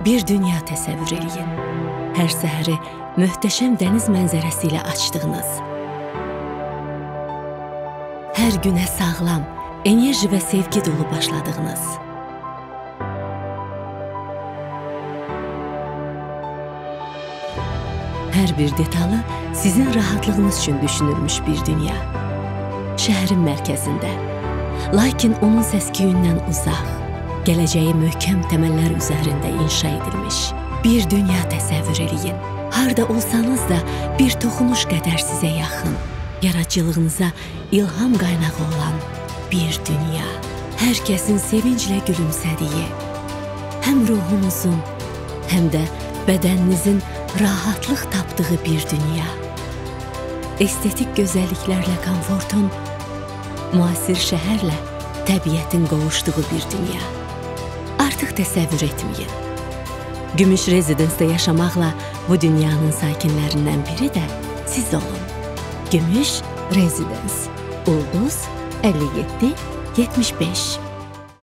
Bir dünya təsəvvür eləyin. Hər səhəri möhtəşəm dəniz mənzərəsi ilə açdığınız. Hər günə sağlam, enerji və sevgi dolu başladığınız. Hər bir detalı sizin rahatlığınız üçün düşünülmüş bir dünya. Şəhərin mərkəzində, lakin onun səs-küyündən uzaq, gələcəyi möhkəm təməllər üzərində inşa edilmiş bir dünya təsəvvür eləyin. Harda olsanız da bir toxunuş qədər sizə yaxın, yaradıcılığınıza ilham qaynağı olan bir dünya. Hər kəsin sevinclə gülümsədiyi, həm ruhunuzun, həm də bədəninizin rahatlıq tapdığı bir dünya. Estetik gözəlliklərlə komfortun, müasir şəhərlə təbiətin qovuşduğu bir dünya. Artıq təsəvvür etməyin. Gümüş Rezidence'da yaşamaqla bu dünyanın sakinlərindən biri də siz olun. Gümüş Rezidence, Ulduz 57 75.